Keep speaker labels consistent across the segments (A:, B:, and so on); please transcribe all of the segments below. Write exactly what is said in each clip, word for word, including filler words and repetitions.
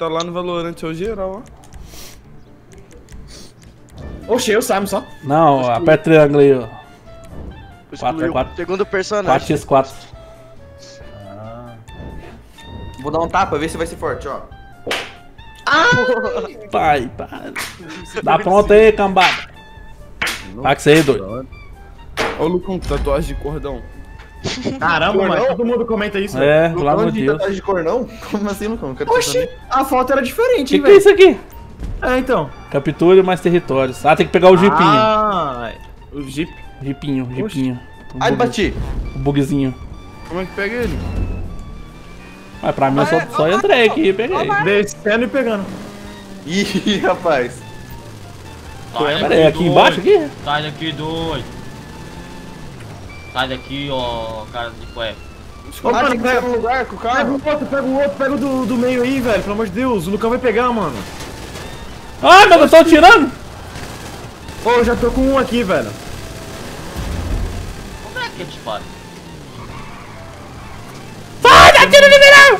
A: tá lá no Valorant, é o geral, ó.
B: Oxe, eu Simon só.
C: Não, aperta triângulo aí, ó.
D: Excluiu o segundo personagem.
C: quatro por quatro.
B: Ah. Vou dar um tapa, ver se vai ser forte, ó.
C: Pai, pai. Dá pronto aí, cambada. Vai que você aí, doido.
A: Olha o Lucão, tatuagem de cordão.
B: Caramba, mano, todo mundo comenta isso.
C: É,
B: velho.
C: pelo amor de
B: de
C: Deus.
B: tatuagem de cor, não? Como assim, Lucão? Oxi, a foto era diferente,
C: Que
B: hein,
C: que é
B: velho?
C: isso aqui?
B: É, então.
C: Capture mais territórios. Ah, tem que pegar o jipinho.
B: Ah, o jeep.
C: Jipinho, jipinho. O
B: Ai,
C: bug-
B: bati.
C: O bugzinho.
A: Como é que pega ele?
C: Mas pra mim eu só, só entrei aqui e peguei.
B: Descendo e pegando. Ih, rapaz.
E: Sai
C: Pera aí, aqui
E: doido.
C: embaixo aqui?
E: Sai daqui, doido. Sai daqui, ó, cara de cueca.
B: Ô, mano,
A: tem que
B: pega
A: ser no lugar com o
B: Pega
A: carro.
B: o outro, pega o outro, pega o do, do meio aí, velho. Pelo amor de Deus, o Lucão vai pegar, mano.
C: Ai, mas eu tô atirando!
B: Ô, eu já tô com um aqui, velho.
E: Como é que te para?
C: Sai, dá tiro no verão!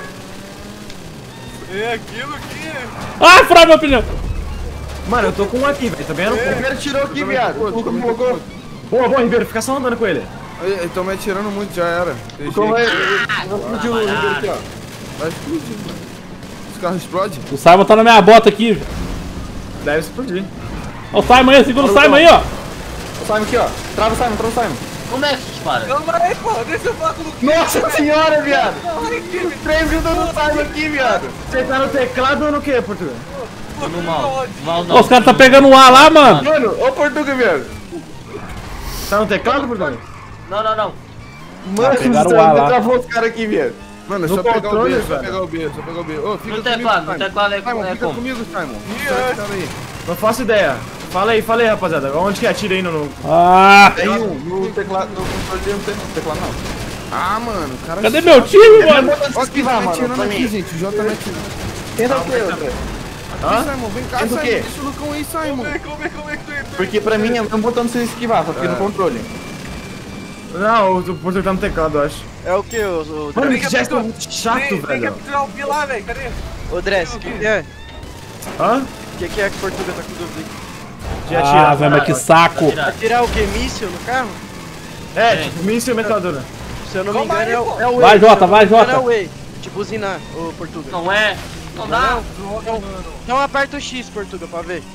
A: É aquilo aqui.
C: Ah, furou meu pneu!
B: Mano, eu tô com um aqui, velho. Tá vendo?
A: É.
B: Ribeiro tirou aqui, viado.
A: Eu
B: O
A: também
B: Lucão
A: tô com
B: colocou. Boa, boa, Ribeiro. Fica só andando com ele.
A: Eles estão me atirando muito, já era.
B: O Lucão vai... Vai explodir o Ribeiro aqui, ó.
A: Vai explodir, mano. Os carros explodem?
C: O Simon tá na minha bota aqui, velho.
B: Deve explodir.
C: Ó o Simon aí, segura o Simon aí, ó.
B: O Simon aqui, ó. Trava o Simon, trava o Simon.
E: Como é que te para?
A: Calma aí, pô. Deixa eu falar com o Lucão.
B: Nossa senhora, viado. Três grudou no Simon aqui, viado. Você tá no teclado ou no que, Portugal?
E: Tô no mal. Mal
C: Ó, os caras tá pegando o ar lá, mano.
B: Mano, ô Portugal, viado. Tá no teclado, Portugal?
E: Não, não, não.
B: Mano,
C: pegaram
B: você
C: o ar lá.
B: travou os caras aqui, viado.
A: Mano, é
B: No
A: só pegar o
B: controle,
A: B, só
B: velho.
A: pegar o B, só pegar o B. Ô, fica
E: No
A: comigo,
E: teclado, no
A: Simon.
E: teclado é,
A: Simon,
E: é
A: fica
E: como?
A: comigo, Simon. Sai, cara aí.
B: Não faço ideia. Fala aí, fala aí, rapaziada. Onde que atira aí no...
C: Ah!
B: Tem um no teclado, no controle não tem no teclado, não.
A: Ah, mano, o cara...
C: Cadê meu time, mano?
A: Ó, quem tá me atirando aqui, gente. O J tá me atirando.
B: Tenta o quê, outra?
A: Hã? Simon, vem cá,
B: Tenta o
A: Simon.
B: quê?
A: Deixa o Lucão aí, Simon.
B: Porque pra mim é um botão de você esquivar, só fica no controle. Não, o Portugal tá no teclado, eu acho.
D: É o que, o, o
B: Mano, esse gesto é muito chato, velho.
A: capturar o B lá, velho. Cadê?
D: Ô, Dress, o que, que é?
B: Hã?
D: O que, que é que o Portugal tá com dúvida?
B: De
C: Ah,
B: atirar.
C: velho, mas que saco.
E: Atirar.
D: Atirar o que? Míssil no carro?
B: É, tipo, míssil e metralhadora.
D: Se eu não me engano, é o, é o
C: Vai,
D: Way.
C: Jota,
D: Se eu não
C: vai,
D: me engano,
C: Jota.
D: É o Way. De buzinar, o Portugal.
E: Não é? Não dá?
D: Então aperta o X, Portugal, pra ver.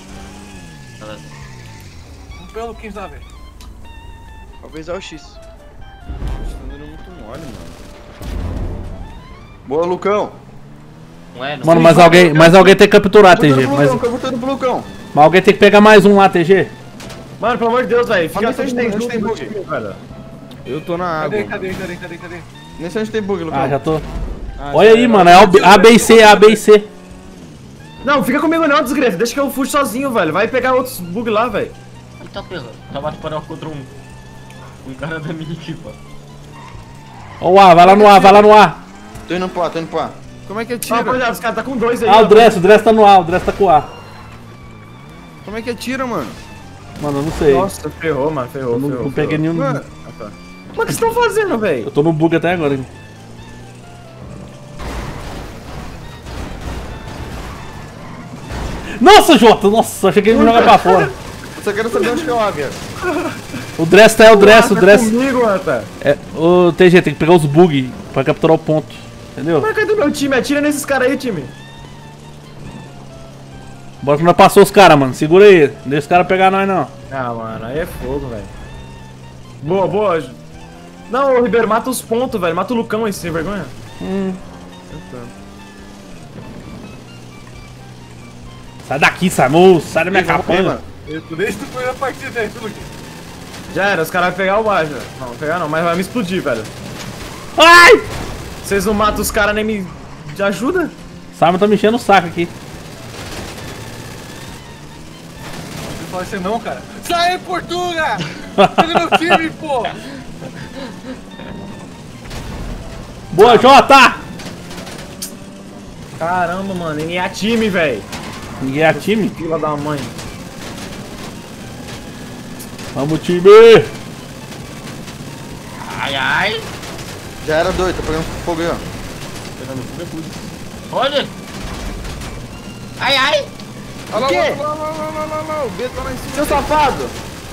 A: Pelo quem sabe.
D: Talvez é o X.
A: Tá dando muito mole, mano.
B: Boa, Lucão.
E: Não é? Não
C: Mano, mas alguém, mas alguém tem que capturar, T G.
B: Lucão,
C: Mas,
B: capturando pro Lucão.
C: mas alguém tem que pegar mais um lá, T G.
B: Mano, pelo amor de Deus, velho. Fica
A: Onde
B: todo
A: tem,
B: mundo
A: onde
B: junto
A: tem
B: no
A: bug?
B: time, velho.
A: Eu tô na água.
F: Cadê, cadê, cadê, cadê?
B: Nesse onde tem bug, Lucão.
C: Ah, já tô.
A: Ah,
C: Olha
A: já
C: aí,
A: era.
C: mano. É A, B e C, A, B e C.
B: Não, fica comigo não, desgraça. Deixa que eu fujo sozinho, velho. Vai pegar outros bug lá, velho.
E: Ele tá pegando. Tava disparando contra um. Um cara da minha equipa.
C: Ó o A, vai lá no A, vai lá no A.
B: Tô indo pro A, tô indo pro A.
A: Como é que
B: Ah,
A: atira?
B: rapaziada, os caras tá com dois aí.
C: Ah,
B: ó.
C: o Dress, o Dress tá no A, o Dress tá com o A.
A: Como é que atira, mano?
C: Mano, eu não sei.
B: Nossa, ferrou, mano. Ferrou,
C: Eu não,
B: ferrou.
C: não peguei
B: ferrou.
C: nenhum.
A: Mano,
B: Mano, o que vocês estão fazendo, velho?
C: Eu tô no bug até agora. Hein? Nossa, Jota! Nossa, achei que ele me jogar pra fora.
B: Eu só quero saber onde que é o A, viado.
C: O Dress tá, é o Dress, o
B: Tá
C: Dress.
B: comigo, rapaz.
C: É, o T G, tem que pegar os bugs pra capturar o ponto. Entendeu?
B: Mas cadê meu time? Atira nesses caras aí, time.
C: Bora que nós passou os caras, mano. Segura aí. Não deixa os caras pegar nós, não.
B: Ah, mano, aí é fogo, velho. Boa, boa. Não, ô Ribeiro, mata os pontos, velho. Mata o Lucão esse sem vergonha.
C: Hum. Sai daqui, Samu. Sai da minha capanga.
F: Eu tô desde que tu foi na partida aí, tudo aqui.
B: Já era, os caras vão pegar o baixo. Não, não pegar não, mas vai me explodir, velho.
C: Ai!
B: Vocês não matam os caras nem me ajuda?
C: Simon tá me enchendo o saco aqui.
F: Não fala isso não, cara. Sai, Portuga! Cadê meu time, pô?
C: Boa, Jota!
B: Caramba, mano, nem é time, velho.
C: Ninguém é time?
B: Fila da mãe.
C: Vamos, time!
E: Ai, ai.
B: Já era doido, tô pegando fogo aí, ó.
E: Olha. Ai, ai.
A: Olha lá,
B: O quê?
A: lá, lá, lá, lá, lá, lá, o B tá lá em cima.
B: Seu safado!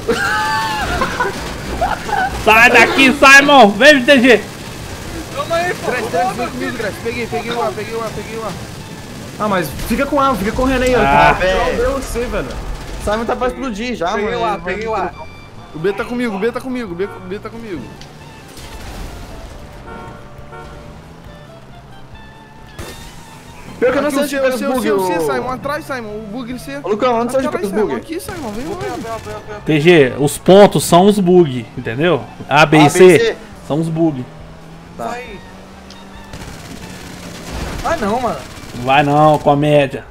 C: Sai daqui, Simon! Vem, T G!
F: Calma aí, pô.
A: Dress, Dress, vem comigo, Dress. Peguei, peguei o A, peguei o A, peguei o A.
B: Ah, mas fica com A, fica correndo aí, ó.
C: Ah,
B: velho. Meu Deus, você, velho.
G: Simon tá pra explodir já,
F: Peguei
G: mano.
F: o A, peguei o A.
A: O B tá comigo, o B tá comigo, o B, o B tá comigo.
B: Pior que eu não
A: Aqui,
B: sei
A: o
B: onde
A: C,
B: pega
A: o
B: os
A: C, o
B: bug,
A: C, o C,
B: ô.
A: Simon, atrás, Simon, o bug C.
G: Ô, Lucão, onde você
A: Atrás,
G: pega os
A: Simon,
G: bug?
A: aqui, Simon, vem lá.
C: T G, os pontos são os bug, entendeu? A, B
G: A,
C: e
G: B
C: C
G: e C.
C: são os bug.
F: Vai. Ah, não, mano.
C: Vai não, comédia.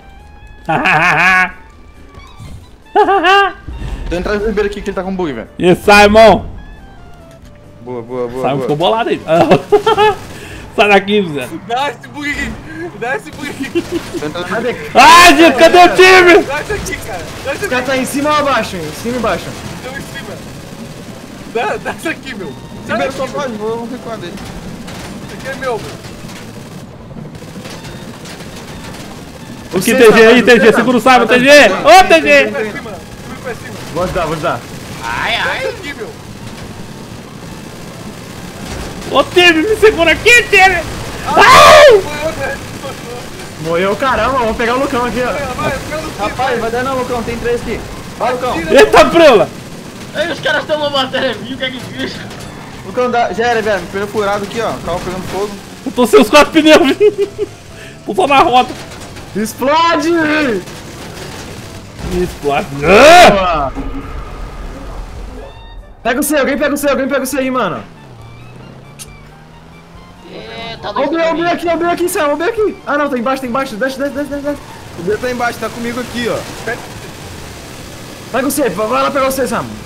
G: Tô entrando no Ribeiro aqui que ele tá com bug, velho.
C: E Simon?
A: Boa, boa, boa.
C: Simon
A: boa.
C: ficou bolado aí. Sai daqui, Zé.
F: Dá esse bug aqui. Dá esse bug aqui.
G: Tô entrando no
B: Cadê?
C: Ai, gente, cadê o time?
F: Dá esse aqui, cara. Dá esse
B: O
F: aqui.
B: cara tá em cima ou abaixo, hein? Em cima e embaixo.
F: Deu em cima. Dá, dá esse aqui, meu. Sai
A: Ribeiro
F: daqui,
A: só pode, vou vou recuar dele.
F: Esse aqui é meu, meu.
C: O que T G aí, T G? Segura o Simon, T G! Ô, T G!
F: Vem pra cima. Vem pra cima.
B: Vou ajudar, vou ajudar.
E: Ai,
F: Dá
E: ai.
F: esse aqui, meu.
C: Ô, time, me segura aqui, time!
F: Foi outra.
B: Morreu, caramba, vamos pegar o Lucão aqui, ó.
F: Vai, pega no
G: Rapaz, vai dar não, Lucão. Tem três aqui. Vai, Lucão.
C: Eita, prela!
E: Ei, os caras estão uma bateria minha, o que é que fiz?
G: Lucão, dá... já era, velho. Pneu furado aqui, ó. Carro pegando fogo.
C: Eu tô sem os quatro pneus, tô só na roda.
B: Explode!
C: Explode. Ah!
B: Boa. Pega o C, alguém pega o C, alguém pega o C aí, mano.
E: Eita,
B: Ó
E: dois
B: o B, ó o B
E: pra mim.
B: aqui, ó o B aqui, Sam, ó o B aqui. Ah, não, tá embaixo, tá embaixo. Desce, desce, desce, desce.
A: O B tá embaixo, tá comigo aqui, ó.
B: Pega o C, vai lá pegar o C, Sam.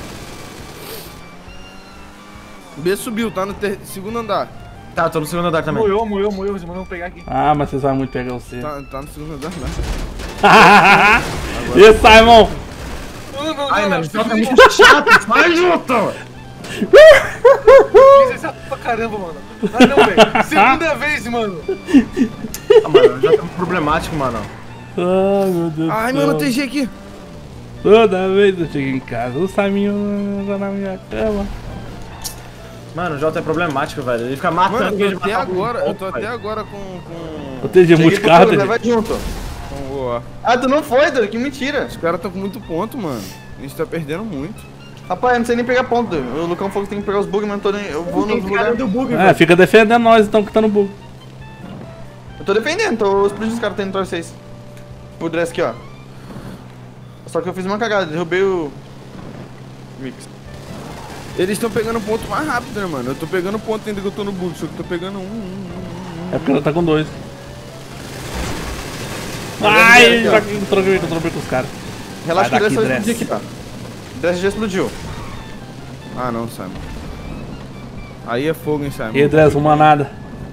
A: O B subiu, tá no ter... segundo andar.
B: Tá, tô no segundo andar também.
F: Moeu, moeu, moeu. Os irmãos vão pegar aqui.
C: Ah, mas vocês vão muito pegar o C.
A: Tá, tá no segundo andar, né?
C: E Simon?
F: Não, não,
B: Ai,
F: não.
B: mano, isso tá muito chato. Vai junto!
F: Isso é chato pra caramba, mano. Ah, não, velho. Segunda vez, mano.
B: Ah, mano, já tá muito problemático, mano.
C: Ai, meu Deus
A: Ai,
C: do céu.
A: mano, T G aqui.
C: Toda vez eu chego em casa, o Siminho tá na minha cama.
B: Mano, o Jota é problemático, velho. Ele fica matando
A: Mano,
B: quem
A: eu
B: ele
A: tô até
B: mata um
A: agora, eu
B: ponto,
A: tô até
B: velho.
A: agora com... com...
C: O T G
G: Cheguei
C: multicarro,
G: pro
C: T
G: Lucão,
C: G.
G: vai junto.
A: com o A.
G: Ah, tu não foi, Dor? Que mentira.
A: Os caras tão com muito ponto, mano. A gente tá perdendo muito.
G: Rapaz, eu não sei nem pegar ponto. O Lucão falou que tem que pegar os bugs, mas não tô nem... Eu vou
B: Tem
G: nos
B: que ficar
G: lugares.
B: dentro do bug,
C: É,
B: velho.
C: fica defendendo nós então que tá no bug.
G: Eu tô defendendo, tô explodindo os caras tentando entrar vocês. O dress aqui, ó. Só que eu fiz uma cagada, derrubei o... Mix.
A: Eles estão pegando ponto mais rápido, né, mano? Eu tô pegando ponto ainda que eu tô no bug, só que eu tô pegando um, um, um, um.
C: É porque ela tá com dois. Ai, já que eu troquei, eu troquei com os caras.
G: Relaxa que o
C: Vai
G: dress
C: daqui,
G: vai explodir
C: Dress.
G: aqui, tá? O dress já explodiu.
A: Ah, não, Simon. Aí é fogo, hein, Simon.
C: E aí, Dress, uma nada.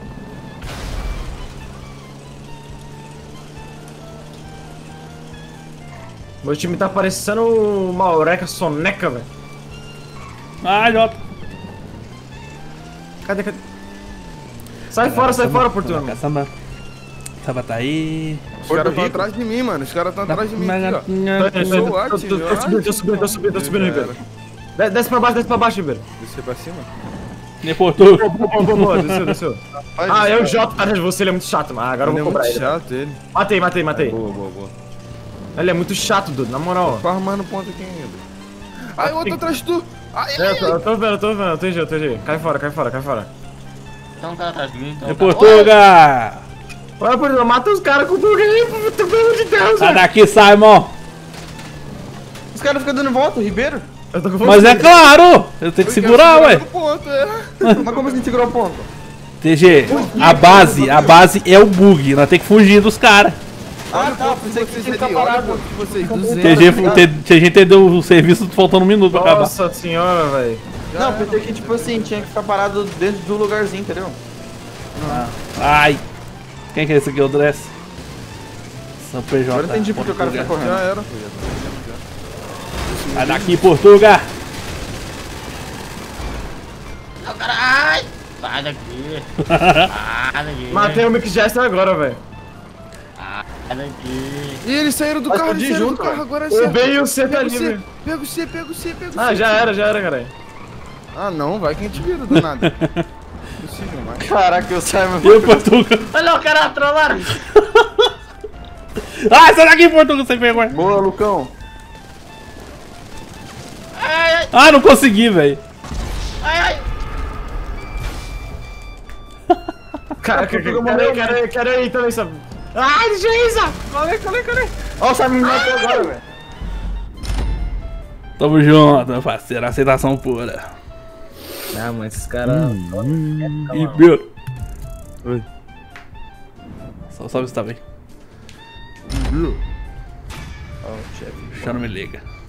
B: Meu time tá parecendo uma Eureka soneca, velho.
C: Ai, Jota.
B: Cadê, cadê? Sai fora, sai fora, Portugal.
C: Samba. Samba tá aí.
A: Os caras
G: Rico.
A: tão atrás de mim, mano. Os caras tão atrás de mim aqui, ó.
B: Tô,
A: Sou
B: tô, tô,
A: ótimo,
B: tô, tô subindo, tô subindo, tô subindo, tô subindo, Ribeiro. De- Desce pra baixo, desce pra baixo, Ribeiro.
A: Descer pra cima?
C: Nem portou.
B: Boa, boa, boa, boa, desceu, desceu.
G: Vai,
B: Ah, eu
G: vai.
B: o Jota tá atrás de você, ele é muito chato, mano. Ah, agora eu
A: Ele é
B: vou
A: muito
B: cobrar ele.
A: chato, ele.
B: Matei, matei, matei.
A: Boa, boa, boa.
B: Ele é muito chato, Dudu, na moral.
A: Tô armando ponto aqui ainda. Ai, outro atrás de tu. Ai,
B: É,
A: ai,
B: eu tô, eu tô vendo, eu tô vendo, eu tô eu tô Cai fora, cai fora, cai fora.
E: Tem um cara atrás de mim, então.
C: Nem Portuga.
B: Olha, Portugal, mata os caras com o bug aí, pelo amor de Deus,
C: Sai
B: velho.
C: daqui, Simon.
G: Os caras ficam dando volta, o Ribeiro.
B: Eu tô com
C: Mas
B: você.
C: é claro. Eu tenho que segurar, ué.
A: No ponto, é.
G: Mas como assim segurou o ponto?
C: T G, a base, a base é o bug. Nós temos que fugir dos caras.
G: Ah,
A: Olha
G: tá,
A: o ponto de
G: pensei que
A: vocês
G: tinha que
A: ali,
G: ficar
A: olha o
G: parado.
A: ponto de vocês.
C: T
A: duzentos.
C: G, T- T G entendeu o serviço faltando um minuto pra acabar.
B: Nossa senhora, velho.
G: Não, pensei que tipo assim, tinha que ficar parado dentro do lugarzinho, entendeu?
C: Ai. Quem que é esse aqui? O Dress? São P J.
G: Agora eu entendi porque o cara fica
A: Já
G: correndo.
A: era.
C: Sai daqui, Portuga.
E: Não, cara, ai! Sai daqui. Sai daqui.
B: Matei o Mick Jester agora, velho.
E: Ah, Sai daqui.
A: E eles saíram do
G: Vai
A: carro, eles
G: explodir
A: saíram
G: junto,
A: do carro,
G: velho.
A: agora é
B: O
A: certo.
B: B e o C tá
A: Pega o
B: ali,
A: C,
B: velho.
A: pega o C, pega o C, pega o C.
B: Ah, já era, já era, cara.
A: Ah, não, vai que a gente vira do nada. Impossível, mas...
G: Caraca, eu saio,
C: E o Portuga?
E: Olha o cara trollaram.
C: Ah, sai daqui, Portuga, sem vergonha.
G: Boa, Lucão.
E: Ai, ai,
C: Ah, não consegui, velho.
E: ai, ai.
B: Caraca,
G: Portuga
B: quero
G: morreu,
B: aí, quero aí, quero aí também, sabe? Ai, Geisa!
F: Colei, colei, colei.
G: Ó, o Simon me matou agora, velho.
C: Tamo junto, meu parceiro. Aceitação pura.
B: Ah, mas esses caras...
C: E meu. Oi. Só salve se tá bem.
G: Ó, chefe.
C: Já não me liga.